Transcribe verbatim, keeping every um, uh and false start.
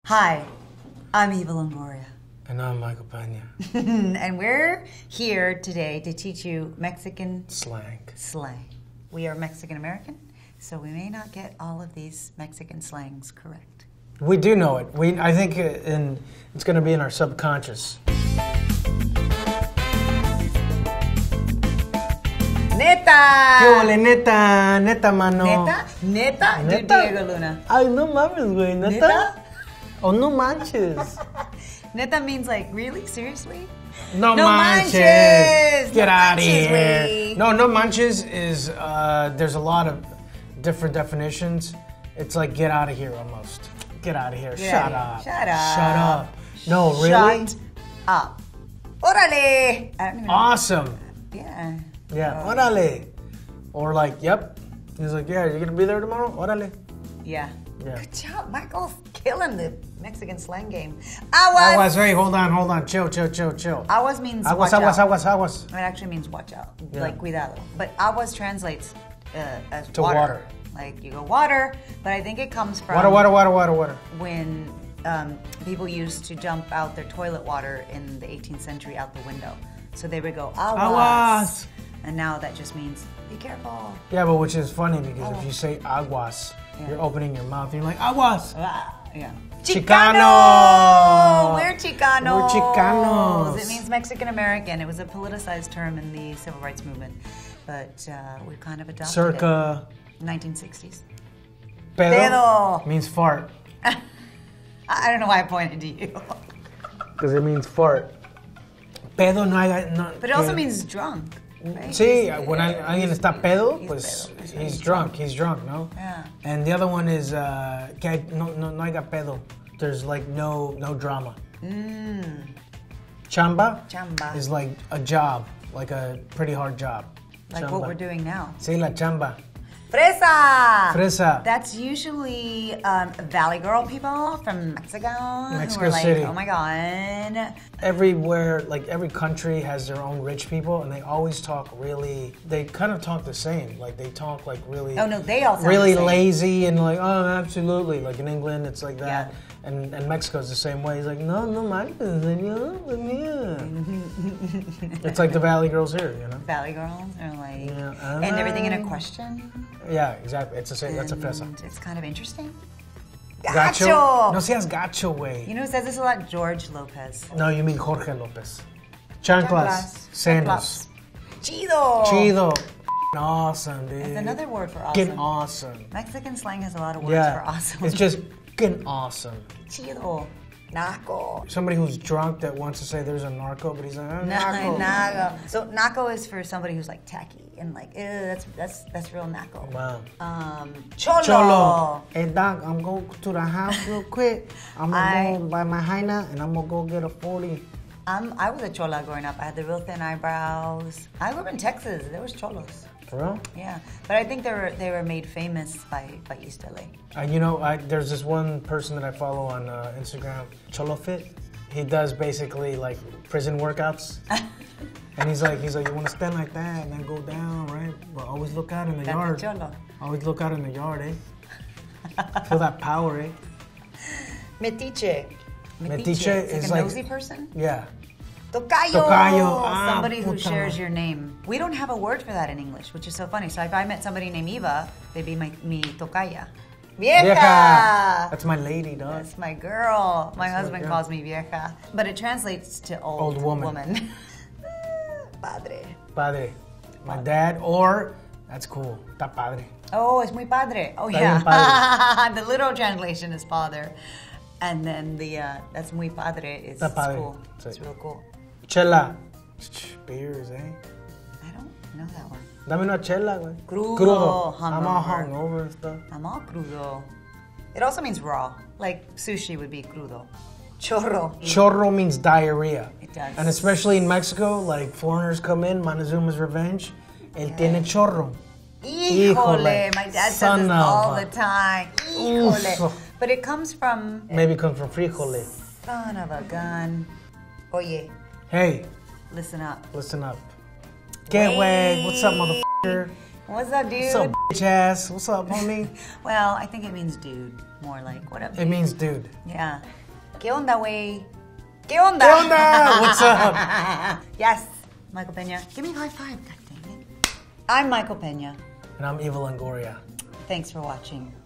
Hi, I'm Eva Longoria. And I'm Michael Peña. And we're here today to teach you Mexican Slang. slang. We are Mexican American, so we may not get all of these Mexican slangs correct. We do know it. We, I think in, it's going to be in our subconscious. Neta! ¿Qué ole, neta? Neta, mano. Neta? Neta? Neta? Do Diego Luna. Ay, no mames, güey. ¿Neta? Neta? Oh, no manches. Neta means like, really? Seriously? No, No manches. manches. Get No out of manches, here. güey. No, no manches is, uh, there's a lot of different definitions. It's like, get out of here almost. Get out of here. Get Shut outta up. here. Shut up. Shut up. No, really? Shut up. Órale! I don't even know. Awesome. Yeah. Yeah, Oh. órale. Or like, yep. He's like, yeah, you're gonna be there tomorrow? Órale. Yeah. Yeah. Good job. Michael's killing the Mexican slang game. Aguas! Aguas, hey, hold on, hold on. Chill, chill, chill, chill. Aguas means Aguas, watch aguas, out. aguas, aguas. It actually means watch out, Yeah. like cuidado. But aguas translates uh, as To water. water. Like you go water, but I think it comes from Water, water, water, water, water. when um, people used to dump out their toilet water in the eighteenth century out the window. So they would go aguas. Aguas. And now that just means be careful. Yeah, but which is funny because Aguas. if you say aguas, Yeah. you're opening your mouth and you're like, aguas. Ah, yeah. Chicano! We're Chicanos! We're Chicanos. It means Mexican American. It was a politicized term in the civil rights movement, but uh, we kind of adopted Circa it. nineteen sixties. pedo, Pedo. means fart. I I don't know why I pointed to you. Because it means fart. Pedo no hay... No, But it also que- means drunk. Right? Sí, He's- when I, alguien está pedo, he's pues pedo. he's, He's drunk. He's drunk, no? Yeah. And the other one is uh, que hay, no, no, no haya pedo. There's like no no drama. Mm, Chamba, Chamba. is like a job, like a pretty hard job. like Chamba. what we're doing now. Sí, la chamba. Fresa! Fresa. That's usually um, Valley Girl people from Mexico. Mexico who are like, City. oh my god. Everywhere, like every country has their own rich people, and they always talk really. They kind of talk the same. Like they talk like really. Oh no, they all sound really the same. lazy and like, oh, absolutely. Like in England, it's like that. Yeah. And and Mexico's the same way. He's like, no, no, manches, señor, señor." It's like the Valley Girls here, you know? Valley Girls are like, Yeah. and everything in a question. Yeah, exactly. It's a sa- that's a And fresa. It's kind of interesting. Gacho? Gacho! No seas gacho, güey. You know who says this a lot? George Lopez. No, you mean Jorge Lopez. Chanclas. Sandals. Chido! Chido. Awesome, dude. It's another word for awesome. Fucking awesome. Mexican slang has a lot of words Yeah. for awesome. It's just fucking awesome. Chido. Naco. Somebody who's drunk that wants to say there's a narco, but he's like, oh, Na- narco. Naco. So naco is for somebody who's like tacky and like, ew, that's that's that's real naco. Wow. Um, cholo. Cholo. Hey, Doc, I'm going to the house real quick. I'm going I- to go buy my hyena and I'm going to go get a forty. Um, I was a chola growing up. I had the real thin eyebrows. I grew up in Texas. There was cholos. For real? Yeah, but I think they were they were made famous by, by East L A. Uh, you know, I, there's this one person that I follow on uh, Instagram, Cholo Fit. He does basically like prison workouts. And he's like, he's like, you want to stand like that and then go down, right? But always look out in the That's yard. a cholo. Always look out in the yard, eh? Feel that power, eh? Metiche. Metiche It's is like a like- nosy person. Yeah. Tocayo. Tocayo. Ah, Somebody who puta shares madre. your name. We don't have a word for that in English, which is so funny. So if I met somebody named Eva, they'd be my mi tocaya. Vieja. Vieja. That's my lady, dog. That's my girl. My That's my husband girl. calls me vieja, but it translates to old, Old woman. Padre. Padre. My dad, or, that's cool, está padre. Oh, es muy padre. Oh, Está yeah. bien padre. The literal translation is father. And then the, uh, that's muy padre is Está padre. cool. Sí. It's real cool. Chela. Beers, eh? I don't know that one. Dame una chela, güey. Crudo. Crudo. I'm all Hungover. hungover and stuff. I'm all crudo. It also means raw. Like sushi would be crudo. Chorro. Chorro means diarrhea. It does. And especially in Mexico, like foreigners come in, Montezuma's revenge, él tiene chorro. Híjole. Híjole. My dad says Son this of all a- the time. Híjole. Oof. But it comes from Maybe comes from frijole. son of a gun. Oye, Hey, listen up. listen up. ¿Qué, güey? What's up, motherfucker? What's up, dude? What's up, bitch ass? What's up, homie? Well, I think it means dude. More like, what up, dude? It means dude. Yeah. ¿Qué onda, wey? ¿Qué onda? ¿Qué onda? What's up? Yes. Michael Peña. Give me a high five. God dang it. I'm Michael Peña. And I'm Eva Longoria. Thanks for watching.